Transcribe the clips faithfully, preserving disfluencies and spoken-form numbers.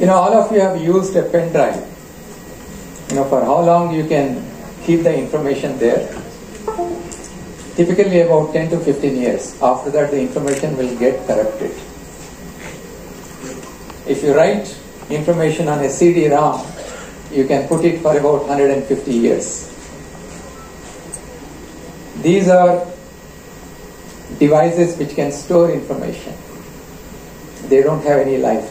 You know, all of you have used a pen drive. You know, for how long you can keep the information there? Typically about ten to fifteen years. After that, the information will get corrupted. If you write information on a C D ROM, you can put it for about one hundred fifty years. These are devices which can store information. They don't have any life.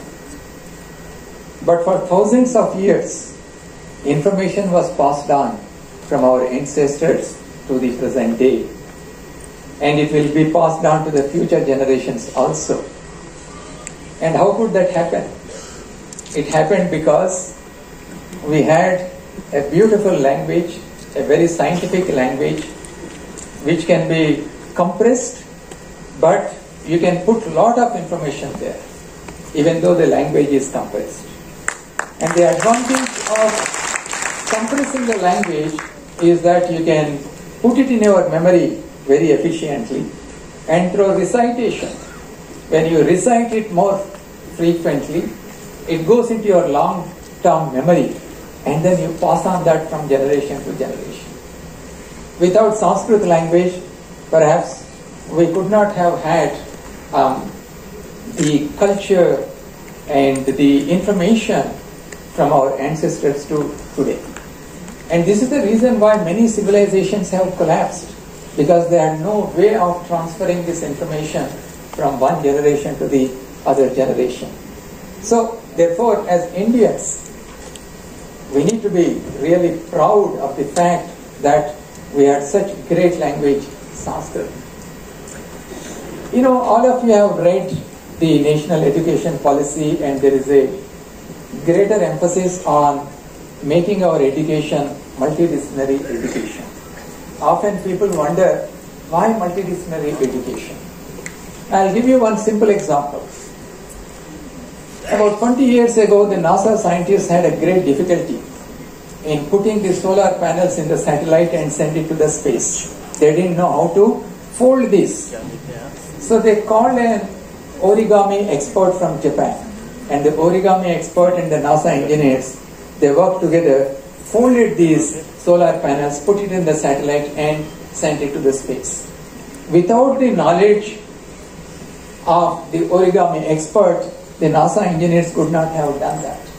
But for thousands of years, information was passed on from our ancestors to the present day. And it will be passed on to the future generations also. And how could that happen? It happened because we had a beautiful language, a very scientific language, which can be compressed, but you can put a lot of information there, even though the language is compressed. And the advantage of compressing the language is that you can put it in your memory very efficiently, and through recitation, when you recite it more frequently, it goes into your long-term memory, and then you pass on that from generation to generation. Without Sanskrit language, perhaps we could not have had um, the culture and the information from our ancestors to today. And this is the reason why many civilizations have collapsed, because there are no way of transferring this information from one generation to the other generation. So, therefore, as Indians, we need to be really proud of the fact that we had such great language, Sanskrit. You know, all of you have read the National Education Policy, and there is a greater emphasis on making our education multidisciplinary education. Often people wonder, why multidisciplinary education? I'll give you one simple example. About twenty years ago, the NASA scientists had a great difficulty in putting the solar panels in the satellite and send it to the space. They didn't know how to fold this. So they called an origami expert from Japan. And the origami expert and the NASA engineers, they worked together, folded these solar panels, put it in the satellite and sent it to the space. Without the knowledge of the origami expert, the NASA engineers could not have done that.